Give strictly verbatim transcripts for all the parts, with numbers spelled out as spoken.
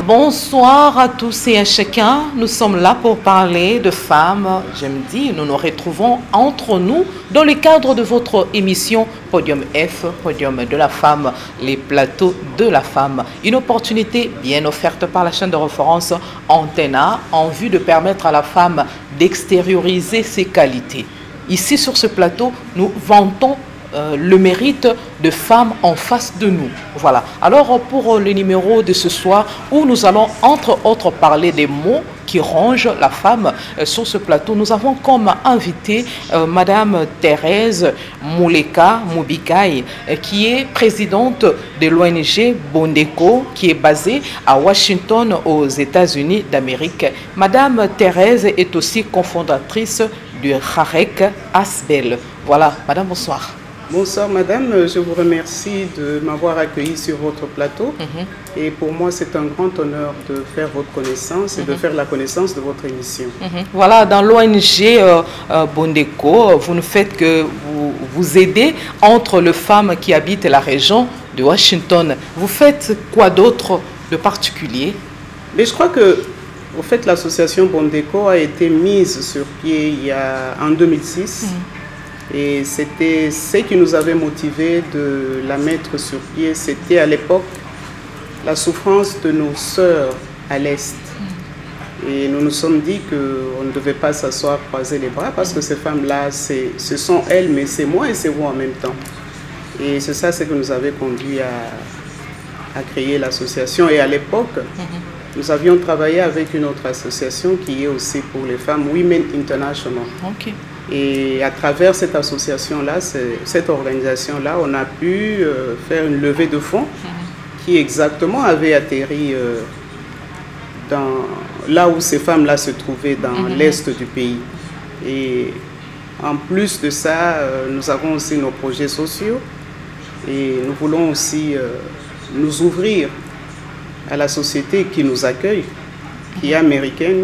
Bonsoir à tous et à chacun. Nous sommes là pour parler de femmes. Je me dis, nous nous retrouvons entre nous dans le cadre de votre émission Podium F, Podium de la femme, les plateaux de la femme. Une opportunité bien offerte par la chaîne de référence Antenna en vue de permettre à la femme d'extérioriser ses qualités. Ici sur ce plateau, nous vantons Euh, le mérite de femmes en face de nous. Voilà. Alors pour le numéro de ce soir, où nous allons entre autres parler des mots qui rongent la femme, euh, sur ce plateau, nous avons comme invitée euh, Madame Thérèse Mouleka Moubikai, euh, qui est présidente de l'O N G Bondeko, qui est basée à Washington aux États-Unis d'Amérique. Madame Thérèse est aussi cofondatrice du Rarek Asbel. Voilà. Madame, bonsoir. Bonsoir madame, je vous remercie de m'avoir accueilli sur votre plateau. Mm-hmm. Et pour moi c'est un grand honneur de faire votre connaissance et mm-hmm. de faire la connaissance de votre émission. Mm-hmm. Voilà, dans l'O N G euh, euh, Bondeko, vous ne faites que vous, vous aider entre les femmes qui habitent la région de Washington. Vous faites quoi d'autre de particulier? Mais je crois que au fait, l'association Bondeko a été mise sur pied il y a, en deux mille six. Mm-hmm. Et c'était ce qui nous avait motivé de la mettre sur pied. C'était à l'époque la souffrance de nos sœurs à l'Est. Et nous nous sommes dit qu'on ne devait pas s'asseoir, croiser les bras, parce que ces femmes-là, ce sont elles, mais c'est moi et c'est vous en même temps. Et c'est ça ce qui nous avait conduit à, à créer l'association. Et à l'époque, mm-hmm. nous avions travaillé avec une autre association qui est aussi pour les femmes, Women International. Okay. Et à travers cette association-là, cette organisation-là, on a pu euh, faire une levée de fonds mm-hmm. qui exactement avait atterri euh, dans, là où ces femmes-là se trouvaient, dans mm-hmm. l'est du pays. Et en plus de ça, euh, nous avons aussi nos projets sociaux et nous voulons aussi euh, nous ouvrir à la société qui nous accueille, qui est américaine.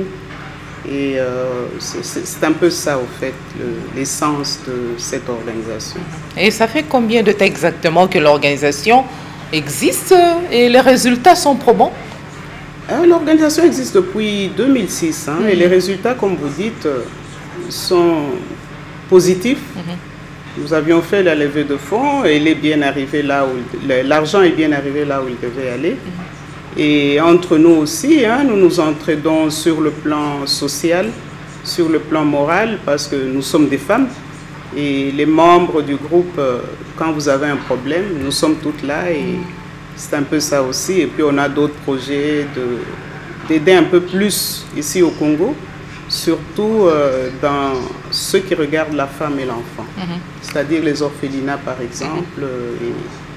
Et euh, c'est un peu ça, au fait, l'essence de cette organisation. Et ça fait combien de temps exactement que l'organisation existe et les résultats sont probants? L'organisation existe depuis deux mille six, hein, mm-hmm. et les résultats, comme vous dites, sont positifs. Mm-hmm. Nous avions fait la levée de fonds et il est bien arrivé là où l'argent est bien arrivé là où il devait aller. Mm-hmm. Et entre nous aussi, hein, nous nous entraidons sur le plan social, sur le plan moral, parce que nous sommes des femmes. Et les membres du groupe, quand vous avez un problème, nous sommes toutes là et c'est un peu ça aussi. Et puis on a d'autres projets d'aider un peu plus ici au Congo, surtout euh, dans ceux qui regardent la femme et l'enfant, mm-hmm. c'est-à-dire les orphelinats par exemple. Mm-hmm. et,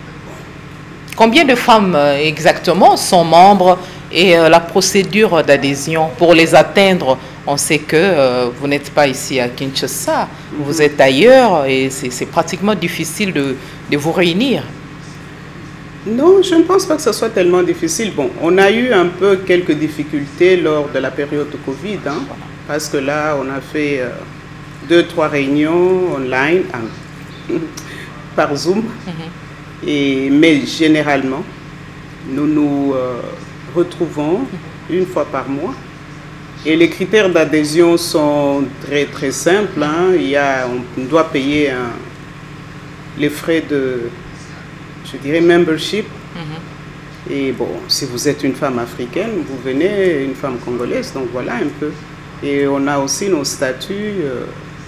Combien de femmes euh, exactement sont membres et euh, la procédure d'adhésion pour les atteindre? On sait que euh, vous n'êtes pas ici à Kinshasa, mm-hmm. vous êtes ailleurs et c'est pratiquement difficile de, de vous réunir. Non, je ne pense pas que ce soit tellement difficile. Bon, on a eu un peu quelques difficultés lors de la période de Covid, hein, parce que là, on a fait euh, deux, trois réunions online hein, par Zoom. Mm-hmm. Et, mais généralement, nous nous euh, retrouvons une fois par mois. Et les critères d'adhésion sont très très simples. Hein. Il y a, on doit payer un, les frais de, je dirais, membership. Mm-hmm. Et bon, si vous êtes une femme africaine, vous venez, une femme congolaise, donc voilà un peu. Et on a aussi nos statuts euh,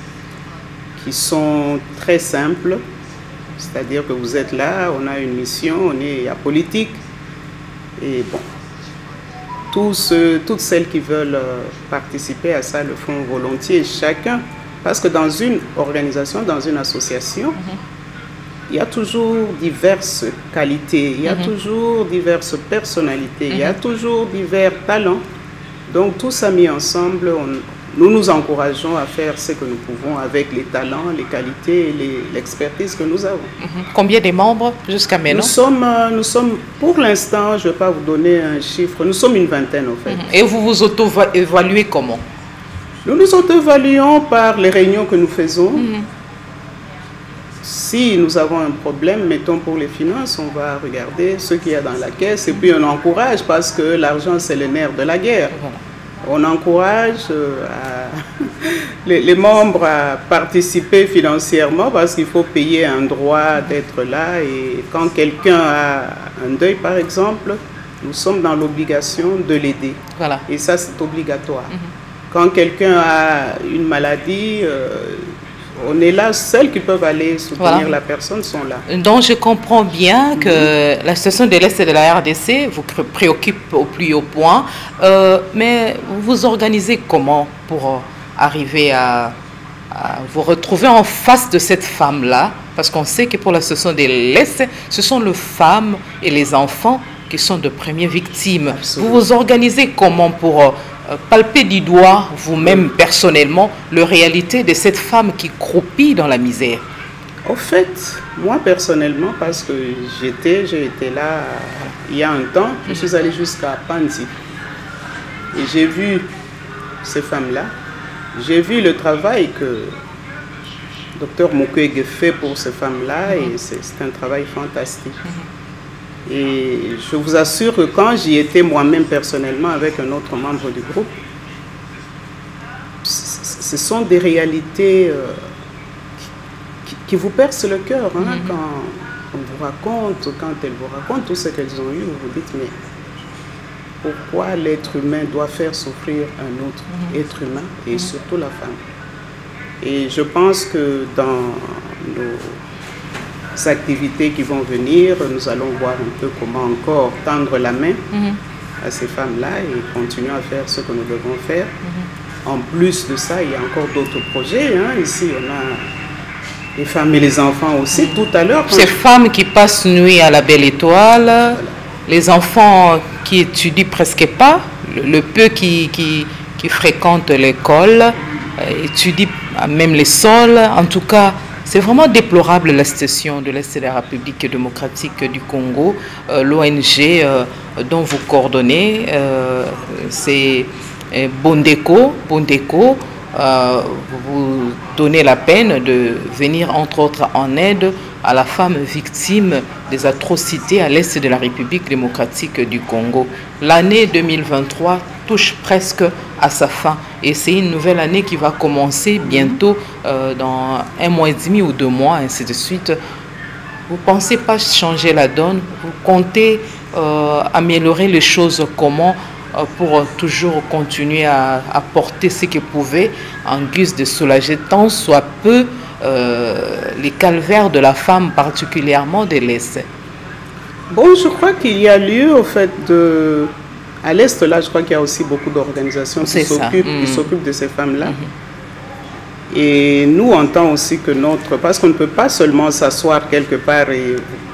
qui sont très simples. C'est-à-dire que vous êtes là, on a une mission, on est apolitique. Et bon, tous ceux, toutes celles qui veulent participer à ça le font volontiers, chacun. Parce que dans une organisation, dans une association, mm-hmm. il y a toujours diverses qualités, il y a mm-hmm. toujours diverses personnalités, mm-hmm. il y a toujours divers talents. Donc tout ça mis ensemble, on, nous nous encourageons à faire ce que nous pouvons avec les talents, les qualités et l'expertise que nous avons. Mm-hmm. Combien de membres jusqu'à maintenant? Nous sommes, nous sommes pour l'instant, je ne vais pas vous donner un chiffre, nous sommes une vingtaine en fait. Mm-hmm. Et vous vous auto-évaluez comment? Nous nous auto-évaluons par les réunions que nous faisons. Mm-hmm. si nous avons un problème, mettons pour les finances, on va regarder ce qu'il y a dans la caisse et puis on encourage parce que l'argent c'est le nerf de la guerre. Voilà. On encourage euh, à les, les membres à participer financièrement parce qu'il faut payer un droit d'être là et quand quelqu'un a un deuil par exemple, nous sommes dans l'obligation de l'aider. Voilà. Et ça c'est obligatoire. Mm-hmm. Quand quelqu'un a une maladie, euh, on est là, seuls qui peuvent aller soutenir voilà. La personne sont là. Donc je comprends bien que mmh. la situation de l'Est et de la R D C vous préoccupe au plus haut point, euh, mais vous vous organisez comment pour arriver à, à vous retrouver en face de cette femme-là? Parce qu'on sait que pour la situation de l'Est, ce sont les femmes et les enfants qui sont de premières victimes. Absolument. Vous vous organisez comment pour palper du doigt vous-même personnellement la réalité de cette femme qui croupit dans la misère? Au fait, moi personnellement, parce que j'étais, j'ai été là il y a un temps, je suis allée jusqu'à Panzi. Et j'ai vu ces femmes-là, j'ai vu le travail que docteur Mukwege fait pour ces femmes-là et c'est un travail fantastique. Et je vous assure que quand j'y étais moi-même personnellement avec un autre membre du groupe, ce sont des réalités euh, qui, qui vous percent le cœur. Hein, mm-hmm. Quand on vous raconte, quand elles vous racontent tout ce qu'elles ont eu, vous vous dites, mais pourquoi l'être humain doit faire souffrir un autre mm-hmm. être humain et mm-hmm. surtout la femme? Et je pense que dans nos activités qui vont venir, nous allons voir un peu comment encore tendre la main mmh. à ces femmes-là et continuer à faire ce que nous devons faire. Mmh. En plus de ça, il y a encore d'autres projets. Hein. Ici, on a les femmes et les enfants aussi. Mmh. Tout à l'heure... Ces femmes qui passent nuit à la Belle Étoile, voilà. Les enfants qui étudient presque pas, le, le peu qui, qui, qui fréquentent l'école, euh, étudient même les sols. En tout cas, c'est vraiment déplorable la situation de l'Est de la République démocratique du Congo. Euh, L'O N G euh, dont vous coordonnez, euh, c'est Bondeko. Bondeko, euh, vous donnez la peine de venir entre autres en aide à la femme victime des atrocités à l'Est de la République démocratique du Congo. L'année deux mille vingt-trois touche presque à sa fin et c'est une nouvelle année qui va commencer bientôt euh, dans un mois et demi ou deux mois, ainsi de suite. Vous ne pensez pas changer la donne? Vous comptez euh, améliorer les choses comment euh, pour toujours continuer à, à porter ce que vous pouvez en guise de soulager tant soit peu euh, les calvaires de la femme, particulièrement de l'Est? Bon, je crois qu'il y a lieu au fait de... À l'Est, là, je crois qu'il y a aussi beaucoup d'organisations qui s'occupent mmh. s'occupent de ces femmes-là. Mmh. Et nous, en tant aussi que notre... Parce qu'on ne peut pas seulement s'asseoir quelque part et,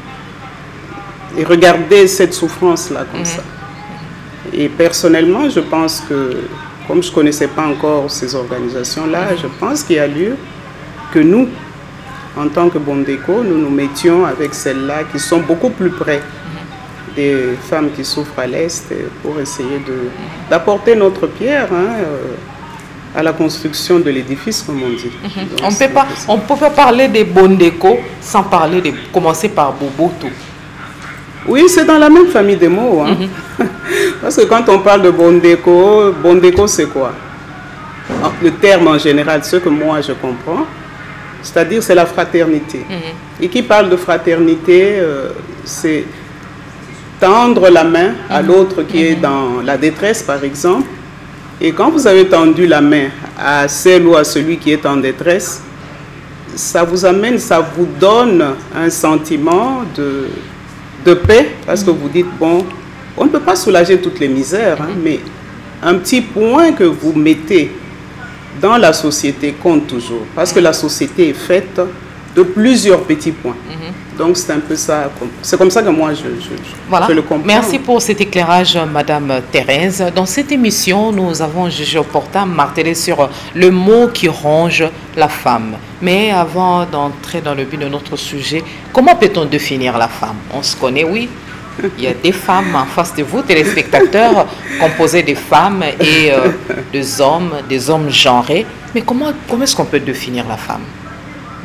et regarder cette souffrance-là comme mmh. ça. Et personnellement, je pense que, comme je ne connaissais pas encore ces organisations-là, mmh. je pense qu'il y a lieu que nous, en tant que Bondeko, nous nous mettions avec celles-là qui sont beaucoup plus près des femmes qui souffrent à l'Est pour essayer d'apporter notre pierre hein, à la construction de l'édifice, comme on dit. Mm-hmm. On peut pas, on peut pas parler des Bondeko sans parler de commencer par Boboto. Oui, c'est dans la même famille des mots. Hein. Mm-hmm. Parce que quand on parle de Bondeko, Bondeko c'est quoi? Le terme en général, ce que moi je comprends, c'est-à-dire c'est la fraternité. Mm-hmm. Et qui parle de fraternité, euh, c'est tendre la main à l'autre qui est dans la détresse, par exemple. Et quand vous avez tendu la main à celle ou à celui qui est en détresse, ça vous amène, ça vous donne un sentiment de, de paix, parce que vous dites, bon, on ne peut pas soulager toutes les misères, hein, mais un petit point que vous mettez dans la société compte toujours, parce que la société est faite de plusieurs petits points. Mm-hmm. Donc c'est un peu ça, c'est comme ça que moi je, je, voilà. je le comprends. Merci pour cet éclairage, Madame Thérèse. Dans cette émission, nous avons jugé opportun marteler sur le mot qui ronge la femme. Mais avant d'entrer dans le but de notre sujet, comment peut-on définir la femme? On se connaît, oui. Il y a des femmes en face de vous, téléspectateurs, composées de femmes et euh, des hommes, des hommes genrés. Mais comment, comment est-ce qu'on peut définir la femme?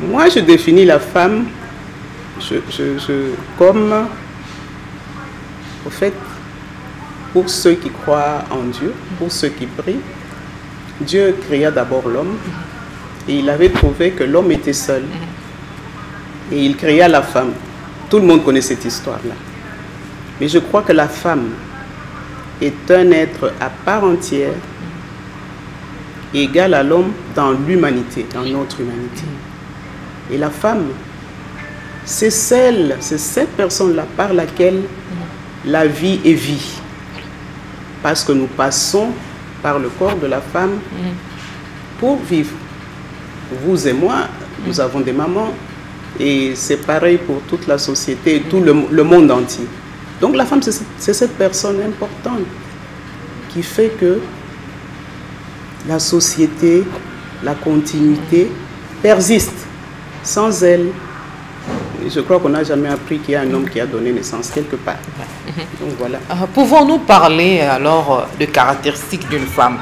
Moi, je définis la femme je, je, je, comme, au fait, pour ceux qui croient en Dieu, pour ceux qui prient, Dieu créa d'abord l'homme et il avait trouvé que l'homme était seul. Et il créa la femme. Tout le monde connaît cette histoire-là. Mais je crois que la femme est un être à part entière, égal à l'homme dans l'humanité, dans notre humanité. Et la femme, c'est celle, c'est cette personne-là par laquelle la vie est vie. Parce que nous passons par le corps de la femme pour vivre. Vous et moi, nous avons des mamans et c'est pareil pour toute la société et tout le, le monde entier. Donc la femme, c'est cette personne importante qui fait que la société, la continuité persiste. Sans elle, je crois qu'on n'a jamais appris qu'il y a un homme qui a donné naissance quelque part. Donc voilà. Uh, Pouvons-nous parler alors de caractéristiques d'une femme?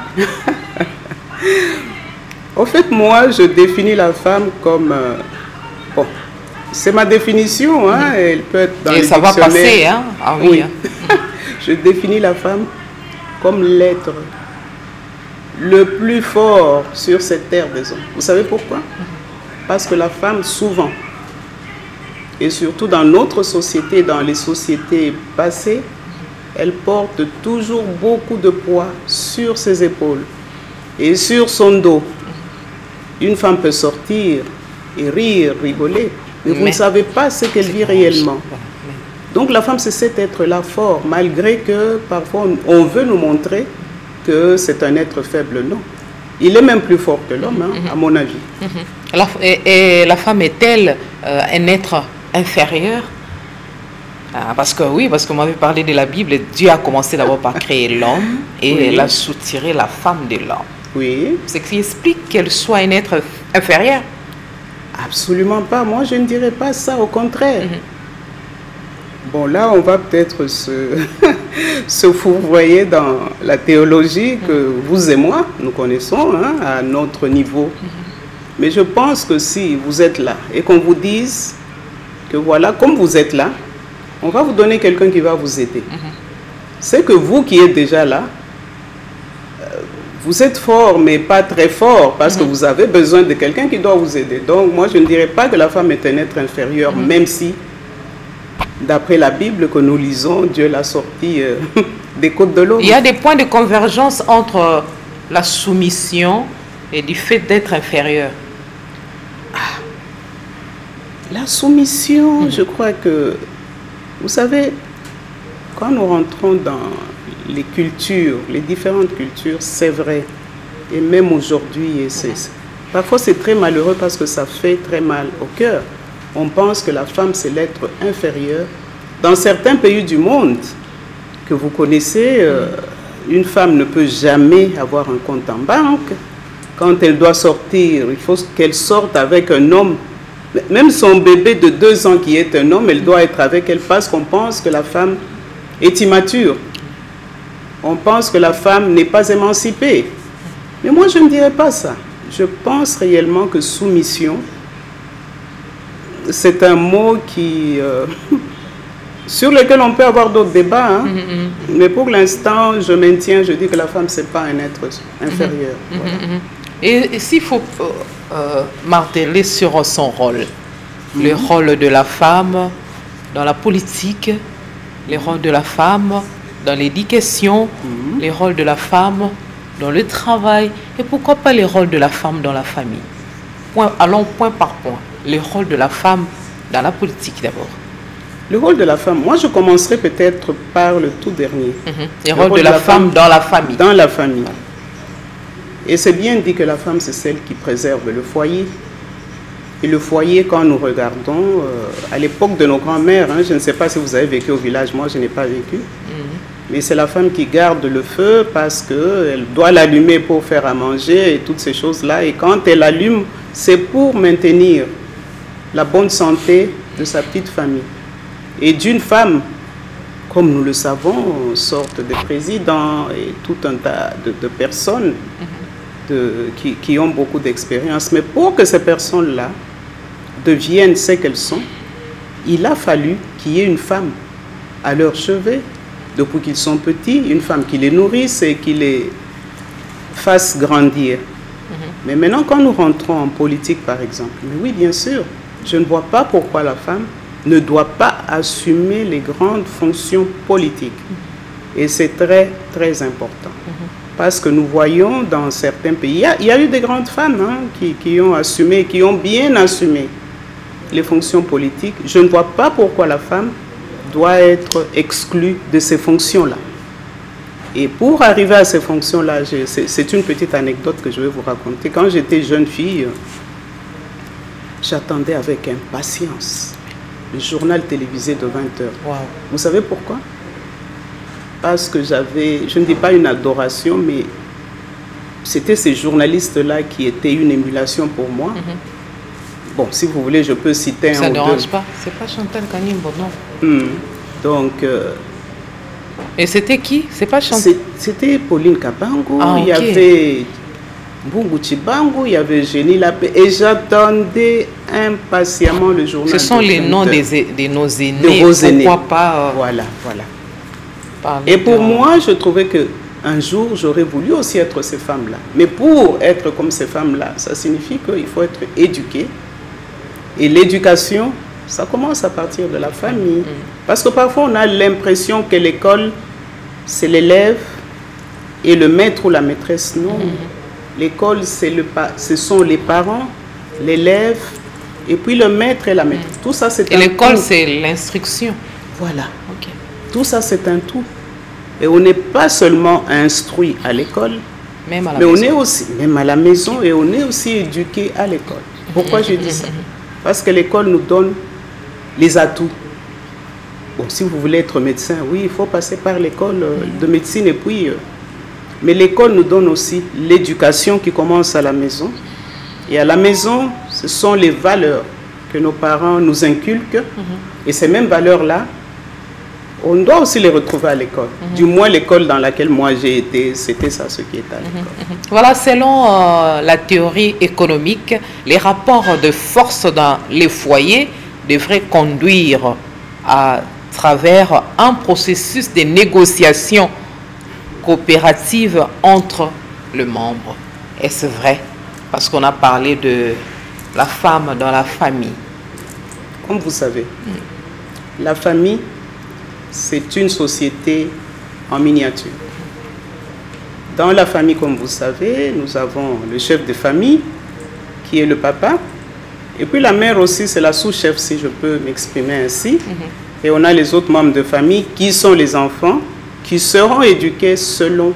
En fait, moi, je définis la femme comme... Euh, bon, c'est ma définition, hein, elle peut être dans Et les ça va passer, hein? Ah oui. Oui. Hein. Je définis la femme comme l'être le plus fort sur cette terre des hommes. Vous savez pourquoi? Parce que la femme, souvent, et surtout dans notre société, dans les sociétés passées, elle porte toujours beaucoup de poids sur ses épaules et sur son dos. Une femme peut sortir et rire, rigoler, mais vous mais, ne savez pas ce qu'elle vit réellement. Donc la femme, c'est cet être-là fort, malgré que parfois on veut nous montrer que c'est un être faible. Non. Il est même plus fort que l'homme, hein, à mon avis. La, et, et la femme est-elle euh, un être inférieur? Ah, parce que oui, parce que vous m'avez parlé de la Bible, Dieu a commencé d'abord par créer l'homme et oui. Elle a soutiré la femme de l'homme. Oui. Ce qui explique qu'elle soit un être inférieur? Absolument pas. Moi, je ne dirais pas ça, au contraire. Mm-hmm. Bon, là, on va peut-être se, se fourvoyer dans la théologie que mm-hmm. vous et moi, nous connaissons hein, à notre niveau. Mm-hmm. Mais je pense que si vous êtes là et qu'on vous dise que voilà, comme vous êtes là, on va vous donner quelqu'un qui va vous aider. Mm-hmm. C'est que vous qui êtes déjà là, vous êtes fort, mais pas très fort, parce mm-hmm. que vous avez besoin de quelqu'un qui doit vous aider. Donc, moi, je ne dirais pas que la femme est un être inférieur, mm-hmm. même si, d'après la Bible que nous lisons, Dieu l'a sorti euh, des côtes de l'homme. Il y a des points de convergence entre la soumission et du fait d'être inférieur. Ah. La soumission, mm-hmm. je crois que, vous savez, quand nous rentrons dans les cultures, les différentes cultures, c'est vrai. Et même aujourd'hui, parfois c'est très malheureux parce que ça fait très mal au cœur. On pense que la femme, c'est l'être inférieur. Dans certains pays du monde que vous connaissez, euh, une femme ne peut jamais avoir un compte en banque. Quand elle doit sortir, il faut qu'elle sorte avec un homme. Même son bébé de deux ans qui est un homme, elle doit être avec elle parce qu'on pense que la femme est immature. On pense que la femme n'est pas émancipée. Mais moi, je ne dirais pas ça. Je pense réellement que soumission, c'est un mot qui, euh, sur lequel on peut avoir d'autres débats. Hein. Mm-hmm. Mais pour l'instant, je maintiens, je dis que la femme, ce n'est pas un être inférieur. Mm-hmm. Voilà. Et, et s'il faut euh, euh, marteler sur son rôle, mm-hmm. le rôle de la femme dans la politique, le rôle de la femme dans l'éducation, mmh. les rôles de la femme dans le travail, et pourquoi pas les rôles de la femme dans la famille. Point, allons point par point. Les rôles de la femme dans la politique d'abord. Le rôle de la femme, moi je commencerai peut-être par le tout dernier. Mmh. Les rôles de la, de la femme, femme dans la famille. Dans la famille. Et c'est bien dit que la femme, c'est celle qui préserve le foyer. Et le foyer, quand nous regardons, euh, à l'époque de nos grands-mères, hein, je ne sais pas si vous avez vécu au village, moi je n'ai pas vécu, mmh. mais c'est la femme qui garde le feu parce qu'elle doit l'allumer pour faire à manger et toutes ces choses-là. Et quand elle allume, c'est pour maintenir la bonne santé de sa petite famille. Et d'une femme, comme nous le savons, sortent des présidents et tout un tas de, de personnes mmh. de, qui, qui ont beaucoup d'expérience. Mais pour que ces personnes-là deviennent ce qu'elles sont, il a fallu qu'il y ait une femme à leur chevet, depuis qu'ils sont petits, une femme qui les nourrisse et qui les fasse grandir. Mm-hmm. Mais maintenant, quand nous rentrons en politique, par exemple, mais oui, bien sûr, je ne vois pas pourquoi la femme ne doit pas assumer les grandes fonctions politiques. Mm-hmm. Et c'est très, très important. Mm-hmm. Parce que nous voyons dans certains pays, il y a, il y a eu des grandes femmes hein, qui, qui ont assumé, qui ont bien assumé les fonctions politiques. Je ne vois pas pourquoi la femme doit être exclue de ces fonctions-là. Et pour arriver à ces fonctions-là, c'est une petite anecdote que je vais vous raconter. Quand j'étais jeune fille, j'attendais avec impatience le journal télévisé de vingt heures. Wow. Vous savez pourquoi? Parce que j'avais, je ne dis pas une adoration, mais c'était ces journalistes-là qui étaient une émulation pour moi. Mm-hmm. Bon, si vous voulez, je peux citer Ça un ou deux. Ça ne dérange pas, c'est pas Chantal Kanimbo, non. Mm. Donc... Euh, Et c'était qui? C'est pas Chantal? C'était Pauline Kabango, ah, okay. Il y avait Mbungu Chibango, il y avait Génie Lapé, et j'attendais impatiemment le journal. Ce sont de les noms des, de nos aînés, de vos aînés. Pourquoi pas euh, Voilà, voilà. Et pour de... moi, je trouvais qu'un jour, j'aurais voulu aussi être ces femmes-là. Mais pour être comme ces femmes-là, ça signifie qu'il faut être éduqué. Et l'éducation, ça commence à partir de la famille. Mm. Parce que parfois, on a l'impression que l'école, c'est l'élève et le maître ou la maîtresse. Non. Mm. L'école, ce sont les parents, l'élève, et puis le maître et la maîtresse. Mm. Tout ça, c'est un tout. Et l'école, c'est l'instruction. Voilà. Okay. Tout ça, c'est un tout. Et on n'est pas seulement instruit à l'école, même à la mais maison. on est aussi, même à la maison, et on est aussi éduqué à l'école. Pourquoi je dis ça? Parce que l'école nous donne les atouts. Bon, si vous voulez être médecin, oui, il faut passer par l'école de médecine. Et puis, euh, mais l'école nous donne aussi l'éducation qui commence à la maison. Et à la maison, ce sont les valeurs que nos parents nous inculquent. Mm-hmm. Et ces mêmes valeurs-là, on doit aussi les retrouver à l'école. Mm-hmm. Du moins, l'école dans laquelle moi j'ai été, c'était ça ce qui était à l'école. Mm-hmm. Voilà, selon euh, la théorie économique, les rapports de force dans les foyers devraient conduire à travers un processus de négociation coopérative entre les membres. Est-ce vrai? Parce qu'on a parlé de la femme dans la famille. Comme vous savez, mm. la famille, c'est une société en miniature. Dans la famille, comme vous savez, nous avons le chef de famille, qui est le papa. Et puis la mère aussi, c'est la sous-chef, si je peux m'exprimer ainsi. Mm-hmm. Et on a les autres membres de famille, qui sont les enfants, qui seront éduqués selon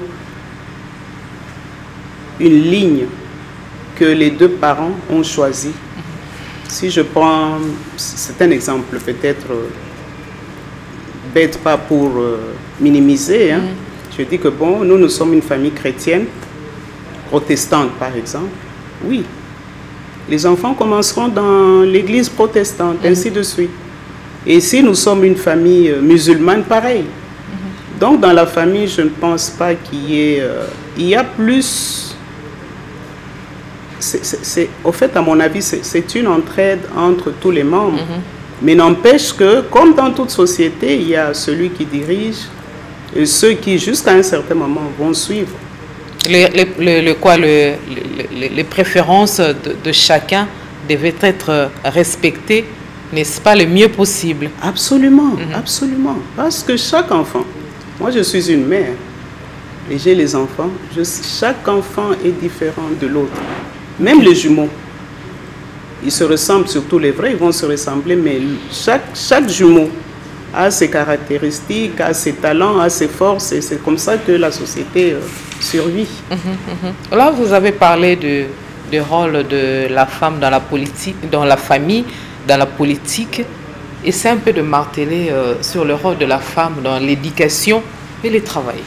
une ligne que les deux parents ont choisie. Mm-hmm. Si je prends, c'est un exemple peut-être... bête, pas pour euh, minimiser, hein. mm. je dis que bon, nous, nous sommes une famille chrétienne, protestante par exemple, oui, les enfants commenceront dans l'église protestante, mm. ainsi de suite. Et si nous sommes une famille euh, musulmane, pareil. Mm. Donc dans la famille, je ne pense pas qu'il y ait, euh, il y a plus, c'est, c'est, c'est, au fait à mon avis, c'est une entraide entre tous les membres. Mm-hmm. Mais n'empêche que, comme dans toute société, il y a celui qui dirige et ceux qui, jusqu'à un certain moment, vont suivre. Le, le, le, le quoi, le, le, les préférences de, de chacun devaient être respectées, n'est-ce pas, le mieux possible? Absolument, mm-hmm. absolument. Parce que chaque enfant, moi je suis une mère et j'ai les enfants, je, chaque enfant est différent de l'autre. Même les jumeaux. Ils se ressemblent, surtout les vrais, ils vont se ressembler, mais chaque, chaque jumeau a ses caractéristiques, a ses talents, a ses forces, et c'est comme ça que la société euh, survit. Mmh, mmh. Là, vous avez parlé du de, de rôle de la femme dans la politique, dans la famille, dans la politique, et c'est un peu de marteler euh, sur le rôle de la femme dans l'éducation et le travail.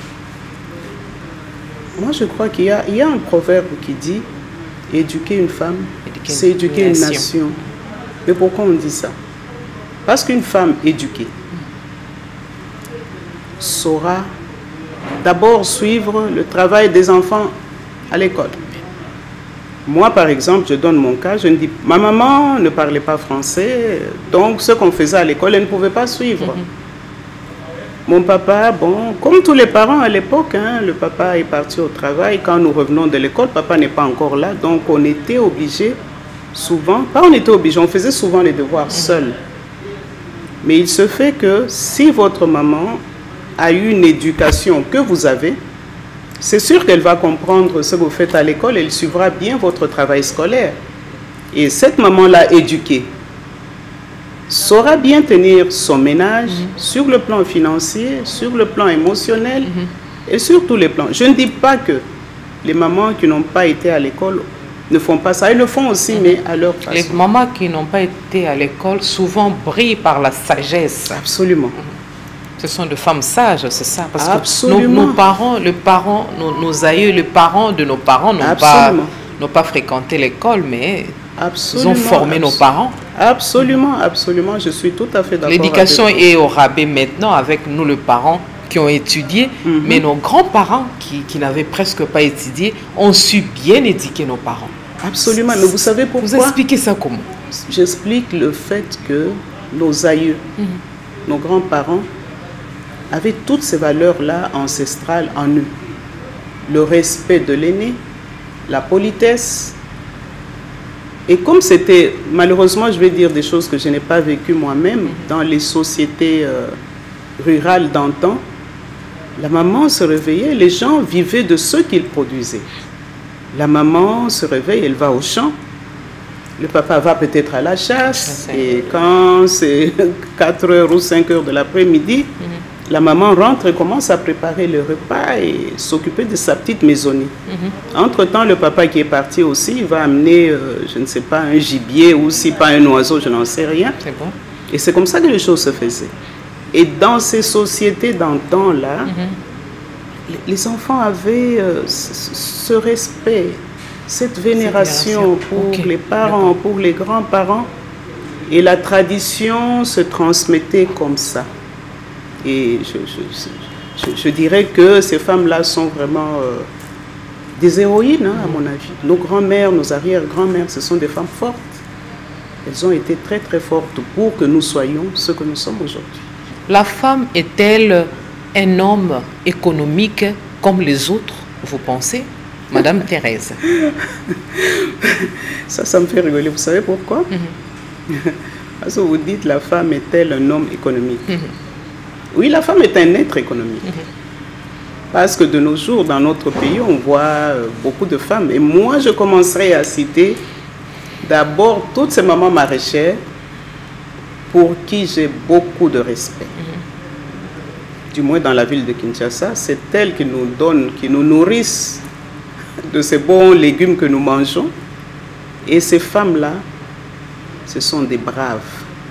Moi, je crois qu'il y a, il y a un proverbe qui dit « Éduquer une femme, c'est éduquer une nation. nation. » Mais pourquoi on dit ça? Parce qu'une femme éduquée saura d'abord suivre le travail des enfants à l'école. Moi, par exemple, je donne mon cas, je me dis, ma maman ne parlait pas français, donc ce qu'on faisait à l'école, elle ne pouvait pas suivre. Mm-hmm. Mon papa, bon, comme tous les parents à l'époque, hein, le papa est parti au travail. Quand nous revenons de l'école, papa n'est pas encore là, donc on était obligés, souvent, pas on était obligés, on faisait souvent les devoirs mm-hmm. seuls. Mais il se fait que si votre maman a eu une éducation que vous avez, c'est sûr qu'elle va comprendre ce que vous faites à l'école, elle suivra bien votre travail scolaire. Et cette maman-là éduquée saura bien tenir son ménage mm-hmm. sur le plan financier, sur le plan émotionnel mm-hmm. et sur tous les plans. Je ne dis pas que les mamans qui n'ont pas été à l'école ne font pas ça. Elles le font aussi, mm-hmm. mais à leur façon. Les mamans qui n'ont pas été à l'école souvent brillent par la sagesse. Absolument. Mm-hmm. Ce sont de femmes sages, c'est ça. Parce Absolument. que nos, nos parents, le parent, nos, nos aïeux, les parents de nos parents n'ont pas, n'ont pas fréquenté l'école, mais absolument, ils ont formé absolument. nos parents. Absolument, absolument, je suis tout à fait d'accord. L'éducation est au rabais maintenant avec nous, les parents, qui ont étudié, mm-hmm. mais nos grands-parents qui, qui n'avaient presque pas étudié ont su bien éduquer nos parents. Absolument, mais vous savez pourquoi? Vous expliquez ça comment? J'explique le fait que nos aïeux, mm-hmm. nos grands-parents, avaient toutes ces valeurs-là ancestrales en eux. Le respect de l'aîné, la politesse. Et comme c'était, malheureusement, je vais dire des choses que je n'ai pas vécues moi-même, dans les sociétés euh, rurales d'antan, la maman se réveillait, les gens vivaient de ce qu'ils produisaient. La maman se réveille, elle va au champ, le papa va peut-être à la chasse, et quand c'est quatre heures ou cinq heures de l'après-midi, mm-hmm. la maman rentre et commence à préparer le repas et s'occuper de sa petite maisonnée. Mm-hmm. Entre-temps, le papa qui est parti aussi, il va amener, euh, je ne sais pas, un gibier ou si pas un oiseau, je n'en sais rien. C'est bon. Et c'est comme ça que les choses se faisaient. Et dans ces sociétés d'antan-là, mm-hmm. les enfants avaient euh, ce respect, cette vénération pour okay. les parents, pour les grands-parents. Et la tradition se transmettait comme ça. Et je, je, je, je dirais que ces femmes-là sont vraiment euh, des héroïnes, hein, à mon avis. Nos grands-mères, nos arrière-grands-mères, ce sont des femmes fortes. Elles ont été très très fortes pour que nous soyons ce que nous sommes aujourd'hui. La femme est-elle un homme économique comme les autres, vous pensez, Madame Thérèse? Ça, ça me fait rigoler. Vous savez pourquoi? Mm-hmm. Parce que vous dites, la femme est-elle un homme économique? Mm-hmm. Oui, la femme est un être économique. Mm-hmm. Parce que de nos jours, dans notre pays, on voit beaucoup de femmes. Et moi, je commencerai à citer d'abord toutes ces mamans maraîchères pour qui j'ai beaucoup de respect. Mm-hmm. Du moins dans la ville de Kinshasa, c'est elles qui nous donnent, qui nous nourrissent de ces bons légumes que nous mangeons. Et ces femmes-là, ce sont des braves.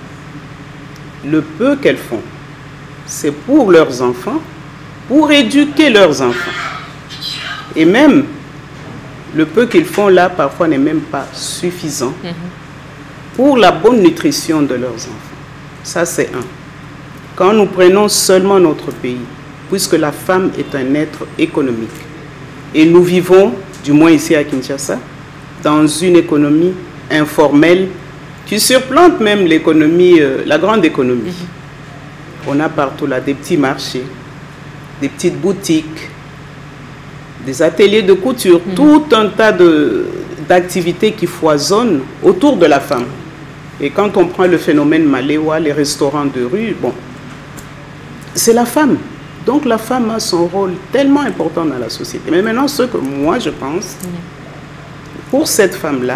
Le peu qu'elles font, c'est pour leurs enfants, pour éduquer leurs enfants. Et même, le peu qu'ils font là, parfois n'est même pas suffisant mm-hmm. pour la bonne nutrition de leurs enfants. Ça, c'est un. Quand nous prenons seulement notre pays, puisque la femme est un être économique, et nous vivons, du moins ici à Kinshasa, dans une économie informelle qui surplante même l'économie, euh, la grande économie. Mm-hmm. On a partout là des petits marchés, des petites boutiques, des ateliers de couture, mm-hmm. tout un tas de, d'activités qui foisonnent autour de la femme. Et quand on prend le phénomène Maléwa, les restaurants de rue, bon, c'est la femme. Donc la femme a son rôle tellement important dans la société. Mais maintenant, ce que moi je pense, mm-hmm. pour cette femme-là,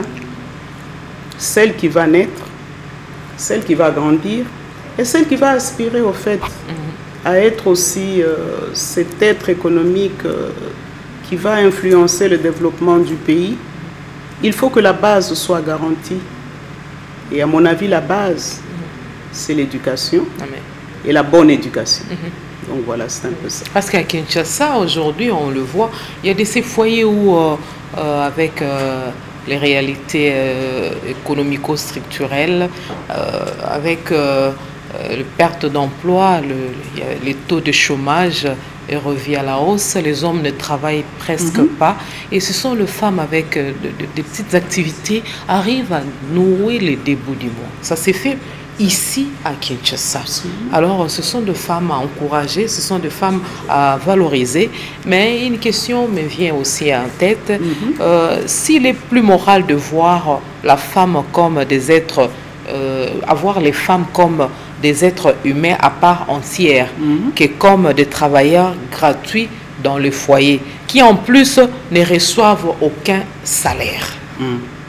celle qui va naître, celle qui va grandir, et celle qui va aspirer au fait mm-hmm. à être aussi euh, cet être économique euh, qui va influencer le développement du pays, il faut que la base soit garantie. Et à mon avis, la base, mm-hmm. c'est l'éducation. Amen. Et la bonne éducation. Mm-hmm. Donc voilà, c'est un peu ça. Parce qu'à Kinshasa, aujourd'hui, on le voit, il y a de ces foyers où, euh, euh, avec euh, les réalités euh, économico-structurelles, euh, avec euh, euh, le perte d'emploi, le, le, les taux de chômage est revu à la hausse, les hommes ne travaillent presque mm-hmm. pas, et ce sont les femmes avec euh, de, de, des petites activités arrivent à nouer les débuts du monde. Ça s'est fait ici à Kinshasa. Mm-hmm. Alors ce sont des femmes à encourager, ce sont des femmes à valoriser, mais une question me vient aussi en tête. Mm-hmm. euh, s'il est plus moral de voir la femme comme des êtres, euh, avoir les femmes comme des êtres humains à part entière, mm-hmm. que comme des travailleurs gratuits dans le foyer, qui en plus ne reçoivent aucun salaire. Mm.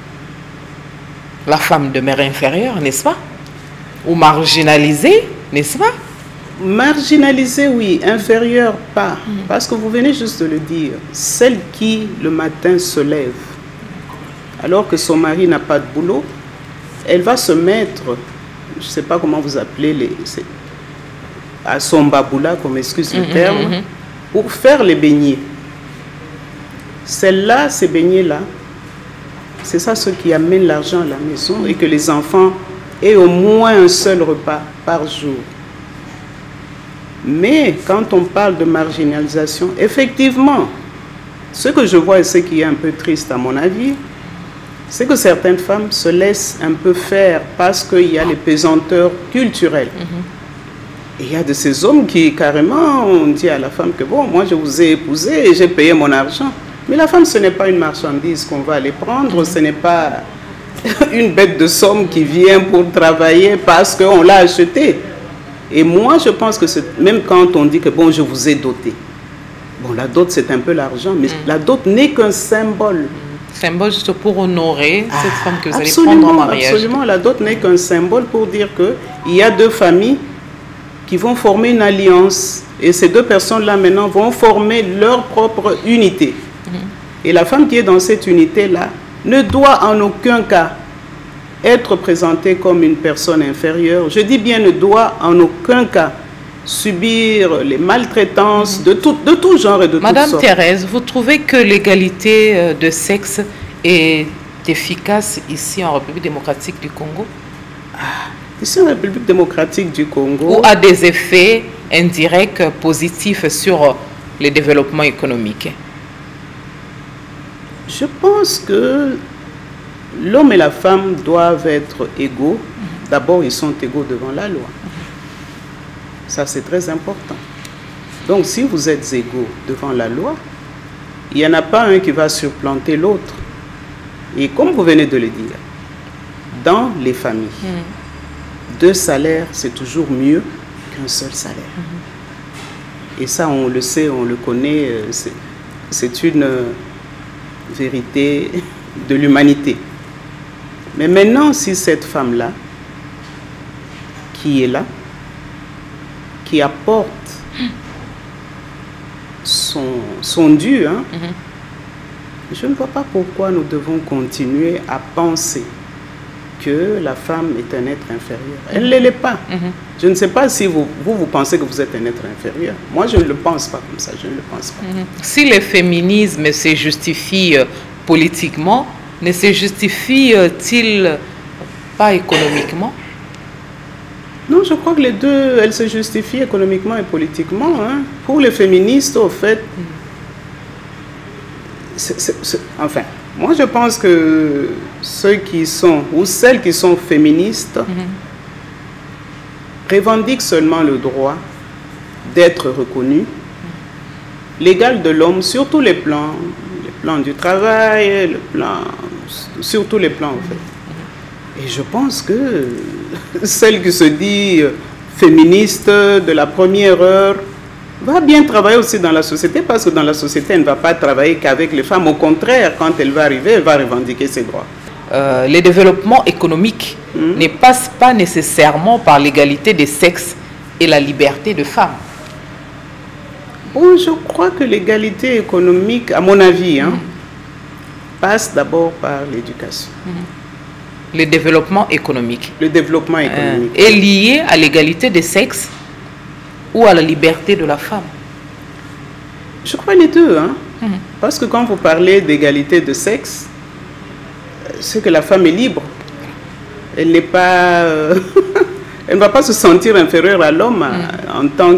La femme demeure inférieure, n'est-ce pas? Ou marginalisée, n'est-ce pas? Marginalisée, oui, inférieure, pas. Mm. Parce que vous venez juste de le dire, celle qui le matin se lève, alors que son mari n'a pas de boulot, elle va se mettre, je ne sais pas comment vous appelez, les, à son baboula, comme excuse le mmh, terme, mmh, mmh. pour faire les beignets. Celle-là, ces beignets-là, c'est ça ce qui amène l'argent à la maison et que les enfants aient au moins un seul repas par jour. Mais quand on parle de marginalisation, effectivement, ce que je vois et ce qui est un peu triste à mon avis, c'est que certaines femmes se laissent un peu faire parce qu'il y a les pesanteurs culturelles. Mm-hmm. Et il y a de ces hommes qui, carrément, on dit à la femme que, bon, moi, je vous ai épousé et j'ai payé mon argent. Mais la femme, ce n'est pas une marchandise qu'on va aller prendre, mm-hmm. ce n'est pas une bête de somme qui vient pour travailler parce qu'on l'a achetée. Et moi, je pense que même quand on dit que, bon, je vous ai doté, bon, la dot, c'est un peu l'argent, mais mm-hmm. la dot n'est qu'un symbole. Symbole juste pour honorer ah, cette femme que vous allez prendre en mariage. Absolument, la dot n'est qu'un symbole pour dire qu'il y a deux familles qui vont former une alliance. Et ces deux personnes-là, maintenant, vont former leur propre unité. Mm-hmm. Et la femme qui est dans cette unité-là ne doit en aucun cas être présentée comme une personne inférieure. Je dis bien ne doit en aucun cas subir les maltraitances de tout, de tout genre et de Madame toutes sortes. Thérèse, vous trouvez que l'égalité de sexe est efficace ici en République démocratique du Congo? Ah, ici en République démocratique du Congo... Ou a des effets indirects positifs sur le développement économique? Je pense que l'homme et la femme doivent être égaux. Mm-hmm. D'abord, ils sont égaux devant la loi. Ça, c'est très important. Donc, si vous êtes égaux devant la loi, il n'y en a pas un qui va supplanter l'autre. Et comme vous venez de le dire, dans les familles, mmh. deux salaires, c'est toujours mieux qu'un seul salaire. Mmh. Et ça, on le sait, on le connaît, c'est une vérité de l'humanité. Mais maintenant, si cette femme-là, qui est là, qui apporte son, son dû, hein, mm-hmm. je ne vois pas pourquoi nous devons continuer à penser que la femme est un être inférieur. Elle ne l'est pas. Mm-hmm. Je ne sais pas si vous, vous, vous pensez que vous êtes un être inférieur. Moi, je ne le pense pas comme ça. Je ne le pense pas. Mm-hmm. Si le féminisme se justifie euh, politiquement, ne se justifie-t-il pas économiquement? Non, je crois que les deux, elles se justifient économiquement et politiquement. Hein. Pour les féministes, au fait, c'est, c'est, c'est, enfin, moi je pense que ceux qui sont, ou celles qui sont féministes, mm-hmm. revendiquent seulement le droit d'être reconnus, mm-hmm. l'égal de l'homme sur tous les plans, le plan du travail, le plan, sur tous les plans en fait. Et je pense que celle qui se dit féministe de la première heure va bien travailler aussi dans la société, parce que dans la société, elle ne va pas travailler qu'avec les femmes. Au contraire, quand elle va arriver, elle va revendiquer ses droits. Euh, le développement économique mmh. ne passe pas nécessairement par l'égalité des sexes et la liberté de femmes. Bon, je crois que l'égalité économique, à mon avis, hein, mmh. passe d'abord par l'éducation. Mmh. Le développement économique. Le développement économique. Euh, est lié à l'égalité des sexes ou à la liberté de la femme? Je crois les deux. Hein? Mm-hmm. Parce que quand vous parlez d'égalité de sexe, c'est que la femme est libre. Elle n'est pas, euh, elle ne va pas se sentir inférieure à l'homme mm. en tant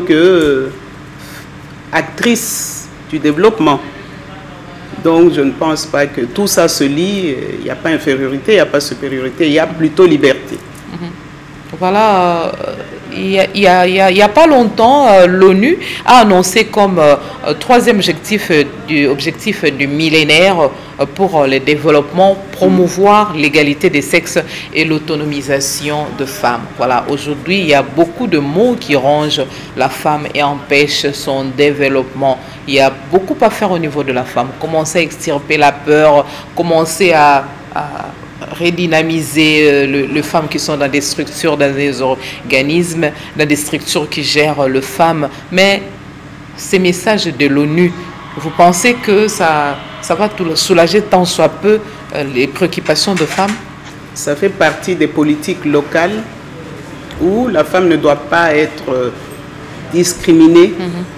qu'actrice du développement. Donc, je ne pense pas que tout ça se lie. Il n'y a pas infériorité, il n'y a pas supériorité, il y a plutôt liberté. Mm-hmm. Voilà, il n'y a, a, a, a pas longtemps, euh, l'ONU a annoncé comme euh, troisième objectif, euh, du, objectif du millénaire euh, pour euh, le développement, promouvoir mm. l'égalité des sexes et l'autonomisation de femmes. Voilà, aujourd'hui, il y a beaucoup de mots qui rongent la femme et empêchent son développement. Il y a beaucoup à faire au niveau de la femme. Commencer à extirper la peur, commencer à, à redynamiser le, les femmes qui sont dans des structures, dans des organismes, dans des structures qui gèrent les femmes. Mais ces messages de l'ONU, vous pensez que ça, ça va tout soulager tant soit peu les préoccupations de femmes? Ça fait partie des politiques locales où la femme ne doit pas être discriminée. Mm-hmm.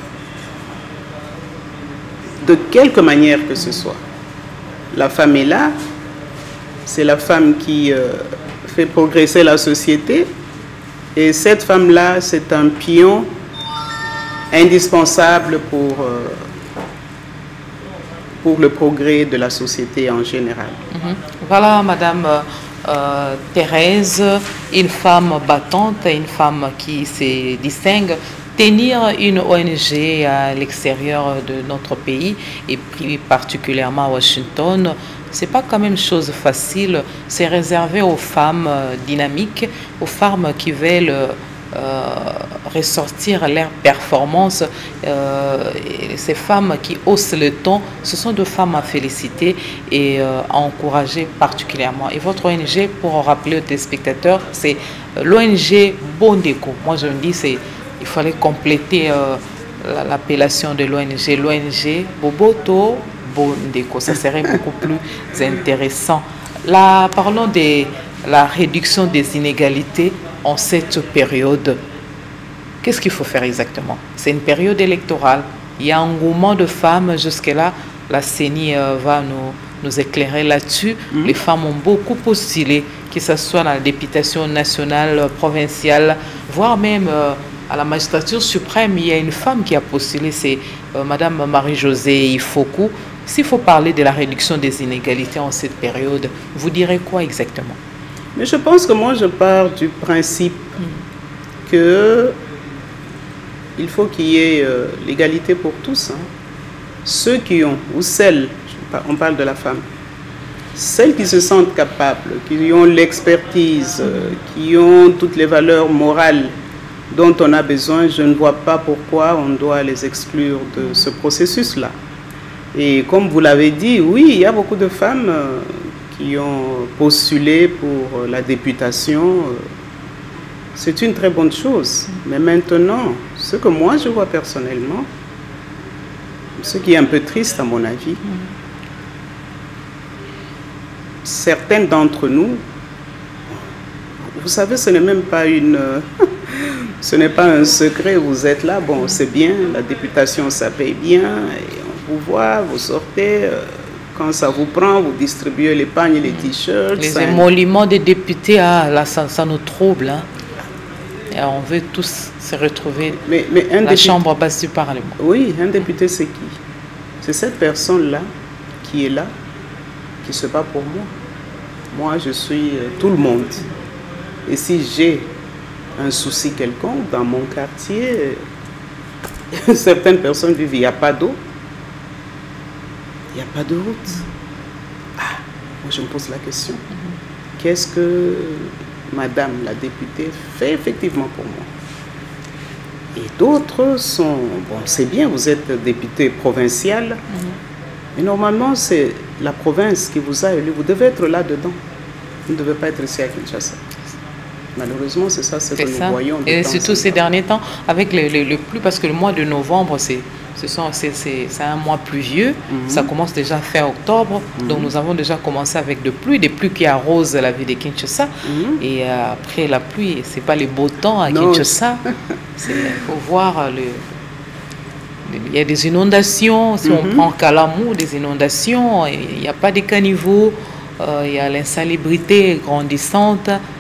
De quelque manière que ce soit. La femme est là, c'est la femme qui euh, fait progresser la société, et cette femme-là, c'est un pion indispensable pour, euh, pour le progrès de la société en général. Mm-hmm. Voilà, Madame euh, Thérèse, une femme battante, une femme qui se distingue. Tenir une O N G à l'extérieur de notre pays, et plus particulièrement à Washington, ce n'est pas quand même chose facile. C'est réservé aux femmes dynamiques, aux femmes qui veulent euh, ressortir leur performance. Euh, et ces femmes qui haussent le ton, ce sont des femmes à féliciter et euh, à encourager particulièrement. Et votre O N G, pour rappeler aux téléspectateurs, c'est l'O N G Bondeko. Moi, je me dis, c'est il fallait compléter euh, l'appellation de l'O N G, l'O N G Boboto Bondeko. Ça serait beaucoup plus intéressant. Là, parlons de la réduction des inégalités en cette période. Qu'est-ce qu'il faut faire exactement? C'est une période électorale. Il y a un engouement de femmes jusque-là. La C E N I euh, va nous, nous éclairer là-dessus. Mmh. Les femmes ont beaucoup postulé, que ce soit dans la députation nationale, provinciale, voire même... Euh, à la magistrature suprême, il y a une femme qui a postulé, c'est euh, Madame Marie-Josée Ifoku. S'il faut parler de la réduction des inégalités en cette période, vous direz quoi exactement? Mais je pense que moi, je pars du principe mm. que il faut qu'il y ait euh, l'égalité pour tous. Hein. Ceux qui ont, ou celles, on parle de la femme, celles qui se sentent capables, qui ont l'expertise, euh, qui ont toutes les valeurs morales dont on a besoin, je ne vois pas pourquoi on doit les exclure de ce processus-là. Et comme vous l'avez dit, oui, il y a beaucoup de femmes euh, qui ont postulé pour la députation. Euh, c'est une très bonne chose. Mais maintenant, ce que moi je vois personnellement, ce qui est un peu triste à mon avis, certaines d'entre nous, vous savez, ce n'est même pas une... Ce n'est pas un secret, vous êtes là, bon, c'est bien, la députation, ça paye bien, et on vous voit, vous sortez, euh, quand ça vous prend, vous distribuez les pagnes, les t-shirts. Les émoluments des députés, ah, là, ça, ça nous trouble. Hein. Et on veut tous se retrouver mais, mais un la député, chambre basse du Parlement. Oui, un député, c'est qui? C'est cette personne-là qui est là, qui se bat pour moi. Moi, je suis euh, tout le monde. Et si j'ai un souci quelconque dans mon quartier, certaines personnes vivent, il n'y a pas d'eau, il n'y a pas de route. Ah, moi je me pose la question, mm-hmm. qu'est-ce que Madame la députée fait effectivement pour moi? Et d'autres sont, bon c'est bien, vous êtes député provincial, mm-hmm. mais normalement c'est la province qui vous a élu, vous devez être là-dedans, vous ne devez pas être ici à Kinshasa. Malheureusement, c'est ça ce que nous voyons. Et surtout ces derniers temps, avec le, le, le plus, parce que le mois de novembre, c'est un mois pluvieux, mm-hmm. ça commence déjà à faire octobre, mm-hmm. donc nous avons déjà commencé avec de pluie, des pluies qui arrosent la ville de Kinshasa, mm-hmm. et euh, après la pluie, c'est pas les beaux temps à non. Kinshasa, il faut voir, le, le, il y a des inondations, si mm-hmm. on prend Kalamou, des inondations, il n'y a pas de caniveaux, euh, il y a l'insalubrité grandissante.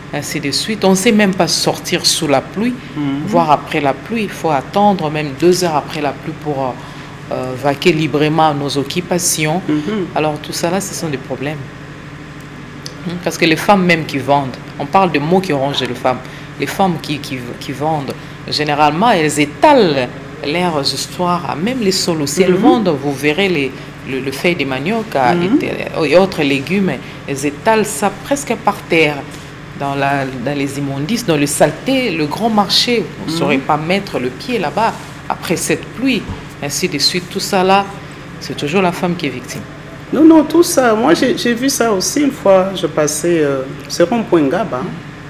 ainsi de suite. On ne sait même pas sortir sous la pluie, mm-hmm. voire après la pluie. Il faut attendre même deux heures après la pluie pour euh, euh, vaquer librement à nos occupations. Mm-hmm. Alors tout ça là, ce sont des problèmes. Parce que les femmes même qui vendent, on parle de mots qui rongent les femmes, les femmes qui, qui, qui vendent, généralement, elles étalent leurs histoires, même les sols aussi. Mm-hmm. Elles vendent, vous verrez les, le, le feuille de manioc mm-hmm. et autres légumes, elles étalent ça presque par terre, dans, la, dans les immondices, dans le saleté, le grand marché. On ne mm-hmm. saurait pas mettre le pied là-bas après cette pluie, ainsi de suite. Tout ça là, c'est toujours la femme qui est victime. Non, non, tout ça, moi j'ai vu ça aussi une fois, je passais, euh, c'est rond-point Gaba.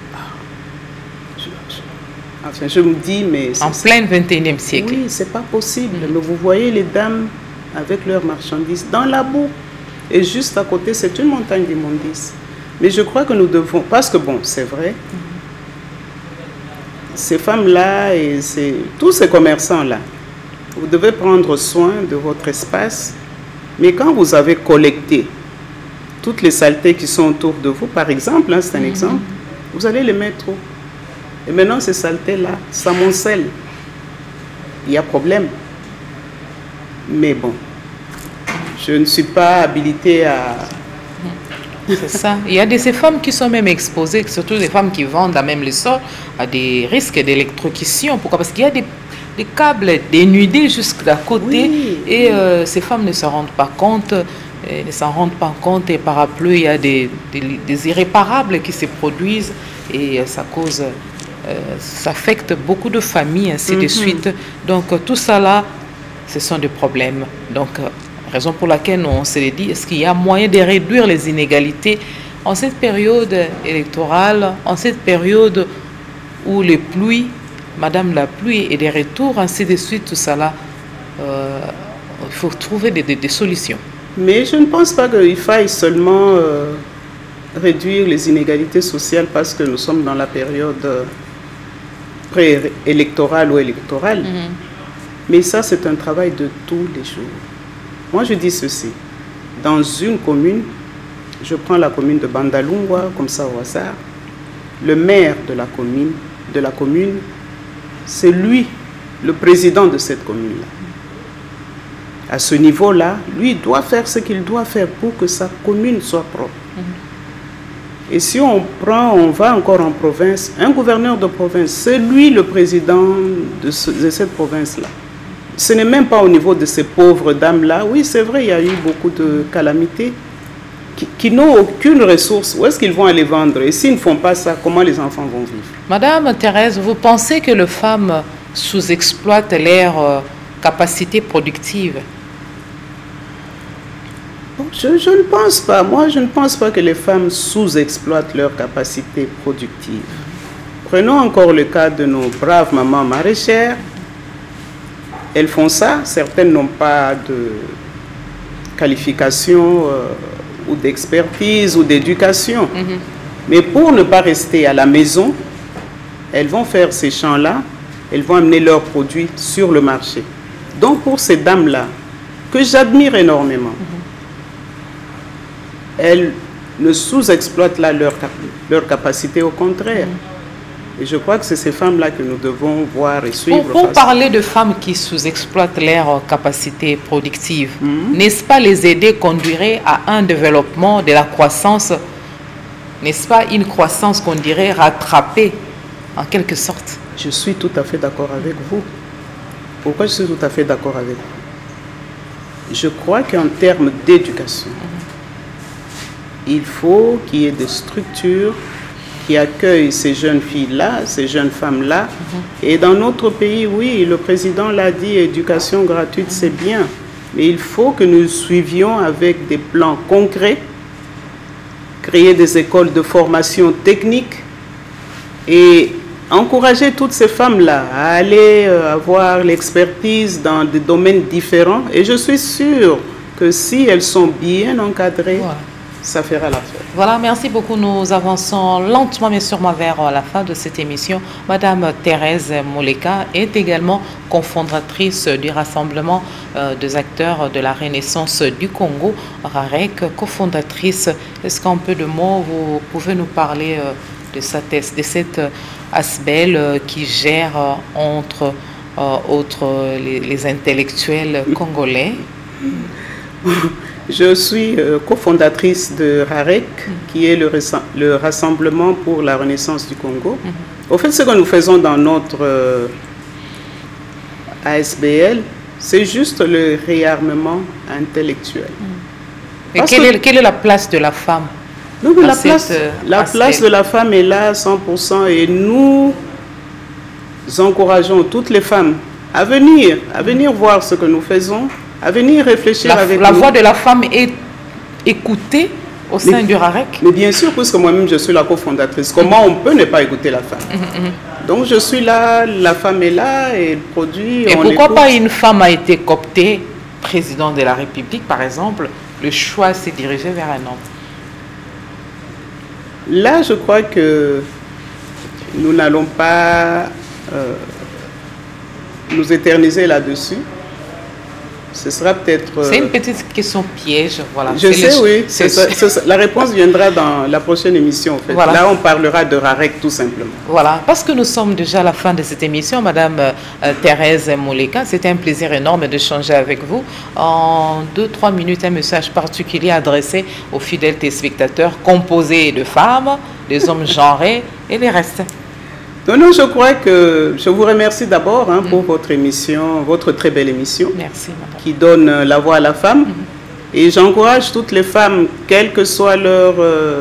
Je, je, enfin, je me dis, mais... En plein vingt et unième siècle. Oui, c'est pas possible. Mm-hmm. Mais vous voyez les dames avec leurs marchandises dans la boue. Et juste à côté, c'est une montagne d'immondices. Mais je crois que nous devons, parce que bon, c'est vrai, mm-hmm. ces femmes-là et ces, tous ces commerçants-là, vous devez prendre soin de votre espace. Mais quand vous avez collecté toutes les saletés qui sont autour de vous, par exemple, hein, c'est un mm-hmm. exemple, vous allez les mettre où? Et maintenant, ces saletés-là, ça amoncelle. Il y a problème. Mais bon, je ne suis pas habilitée à... C'est ça. Il y a de ces femmes qui sont même exposées, surtout des femmes qui vendent à même les sols, à des risques d'électrocution. Pourquoi? Parce qu'il y a des... des câbles dénudés jusqu'à côté oui, et euh, ces femmes ne se rendent pas compte, euh, ne s'en rendent pas compte et par après il y a des, des, des irréparables qui se produisent et euh, ça cause, euh, ça affecte beaucoup de familles ainsi mm-hmm. de suite. Donc euh, tout ça là, ce sont des problèmes. Donc euh, raison pour laquelle on s'est dit, est-ce qu'il y a moyen de réduire les inégalités en cette période électorale, en cette période où les pluies Madame la pluie et des retours, ainsi de suite, tout ça là, euh, il faut trouver des, des, des solutions. Mais je ne pense pas qu'il faille seulement euh, réduire les inégalités sociales parce que nous sommes dans la période euh, pré-électorale ou électorale. Mm-hmm. Mais ça, c'est un travail de tous les jours. Moi, je dis ceci. Dans une commune, je prends la commune de Bandalungwa, comme ça au hasard, le maire de la commune, de la commune c'est lui, le président de cette commune-là. À ce niveau-là, lui doit faire ce qu'il doit faire pour que sa commune soit propre. Mm-hmm. Et si on prend, on va encore en province, un gouverneur de province, c'est lui le président de, ce, de cette province-là. Ce n'est même pas au niveau de ces pauvres dames-là. Oui, c'est vrai, il y a eu beaucoup de calamités qui, qui n'ont aucune ressource. Où est-ce qu'ils vont aller vendre? Et s'ils ne font pas ça, comment les enfants vont vivre? Madame Thérèse, vous pensez que les femmes sous-exploitent leurs euh, capacités productives? je, je ne pense pas. Moi, je ne pense pas que les femmes sous-exploitent leurs capacités productives. Prenons encore le cas de nos braves mamans maraîchères. Elles font ça. Certaines n'ont pas de qualification euh, ou d'expertise ou d'éducation. Mm-hmm. Mais pour ne pas rester à la maison, elles vont faire ces champs-là, elles vont amener leurs produits sur le marché. Donc pour ces dames-là, que j'admire énormément, mm-hmm. elles ne sous-exploitent là leur, cap leur capacité, au contraire. Mm-hmm. Et je crois que c'est ces femmes-là que nous devons voir et suivre. Pour, pour parler de femmes qui sous-exploitent leur capacité productive, mm-hmm. n'est-ce pas les aider conduirait à un développement de la croissance, n'est-ce pas une croissance qu'on dirait rattrapée en quelque sorte? Je suis tout à fait d'accord avec vous. Pourquoi je suis tout à fait d'accord avec vous? Je crois qu'en termes d'éducation, mm-hmm. il faut qu'il y ait des structures qui accueillent ces jeunes filles-là, ces jeunes femmes-là. Mm-hmm. Et dans notre pays, oui, le président l'a dit, éducation gratuite, mm-hmm. c'est bien. Mais il faut que nous suivions avec des plans concrets, créer des écoles de formation technique et encourager toutes ces femmes-là à aller avoir l'expertise dans des domaines différents. Et je suis sûre que si elles sont bien encadrées, ouais. ça fera l'affaire. Voilà, merci beaucoup. Nous avançons lentement mais sûrement vers la fin de cette émission. Madame Thérèse Moleka est également cofondatrice du Rassemblement euh, des acteurs de la Renaissance du Congo, RAREC, cofondatrice. Est-ce qu'en peu de mots, vous pouvez nous parler euh, de cette, de cette Asbel qui gère entre euh, autres les, les intellectuels congolais? Je suis euh, cofondatrice de RAREC, mm-hmm. qui est le, le Rassemblement pour la Renaissance du Congo. Mm-hmm. Au fait, ce que nous faisons dans notre euh, A S B L, c'est juste le réarmement intellectuel. Mm-hmm. Et quelle, que, est, quelle est la place de la femme? Donc, la place, la place de la femme est là à cent pour cent et nous encourageons toutes les femmes à venir, à venir voir ce que nous faisons, à venir réfléchir la, avec la nous. La voix de la femme est écoutée au sein mais, du RAREC? Mais bien sûr, puisque moi-même je suis la cofondatrice. Comment on peut ne pas écouter la femme? Mm-hmm. Donc je suis là, la femme est là, et elle produit. Et on pourquoi écoute. Pas une femme a été cooptée président de la République, par exemple, le choix s'est dirigé vers un homme? Là, je crois que nous n'allons pas euh, nous éterniser là-dessus. Ce sera peut-être... Euh... C'est une petite question piège, voilà. Je sais, le... oui. C'est ça, ça. La réponse viendra dans la prochaine émission, en fait. Voilà. Là, on parlera de RAREC, tout simplement. Voilà, parce que nous sommes déjà à la fin de cette émission, Madame euh, Thérèse Mouleka. C'était un plaisir énorme d'échanger avec vous. En deux, trois minutes, un message particulier adressé aux fidèles téléspectateurs, composé de femmes, des hommes genrés et les restes. Non, non, je crois que je vous remercie d'abord hein, pour mm. votre émission, votre très belle émission. Merci, madame. Qui donne la voix à la femme. Mm. Et j'encourage toutes les femmes, quelle que soit leur euh,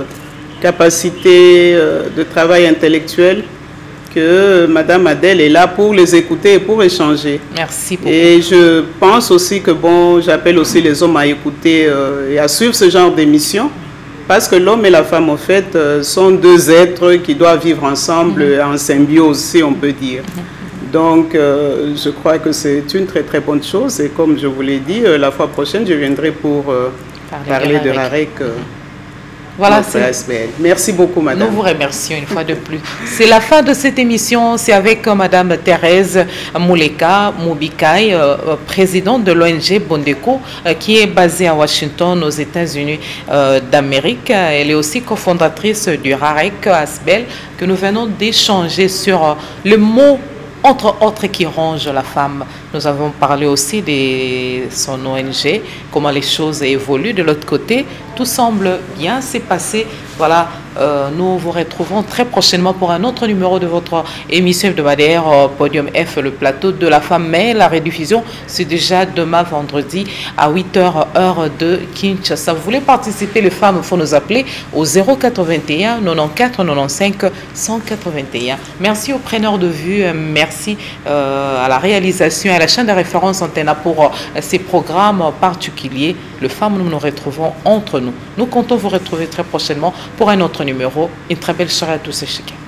capacité euh, de travail intellectuel, que Madame Adèle est là pour les écouter et pour échanger. Merci beaucoup. Et je pense aussi que, bon, j'appelle aussi les hommes à écouter euh, et à suivre ce genre d'émission. Parce que l'homme et la femme, en fait, sont deux êtres qui doivent vivre ensemble, mmh. en symbiose, si on peut dire. Mmh. Donc, euh, je crois que c'est une très, très bonne chose. Et comme je vous l'ai dit, euh, la fois prochaine, je viendrai pour euh, parler, parler de RAREC. Euh, Voilà, merci beaucoup, madame. Nous vous remercions une fois de plus. C'est la fin de cette émission. C'est avec euh, madame Thérèse Mouleka Moubikaï, euh, présidente de l'O N G Bondeko, euh, qui est basée à Washington, aux États-Unis euh, d'Amérique. Elle est aussi cofondatrice du RAREC Asbel, que nous venons d'échanger sur euh, le mot entre autres qui ronge la femme. Nous avons parlé aussi de son O N G, comment les choses évoluent. De l'autre côté, tout semble bien s'est passé. Voilà, euh, nous vous retrouvons très prochainement pour un autre numéro de votre émission hebdomadaire euh, Podium F, le plateau de la femme. Mais la rediffusion, c'est déjà demain vendredi à huit heures, heure de Kinshasa. Vous voulez participer, les femmes, il faut nous appeler au zéro quatre-vingt-un quatre-vingt-quatorze quatre-vingt-quinze cent quatre-vingt-un. Merci aux preneurs de vue, merci euh, à la réalisation, à la chaîne de référence Antena pour euh, ces programmes particuliers. Les femmes, nous nous retrouvons entre nous. Nous comptons vous retrouver très prochainement pour un autre numéro. Une très belle soirée à tous et chacun.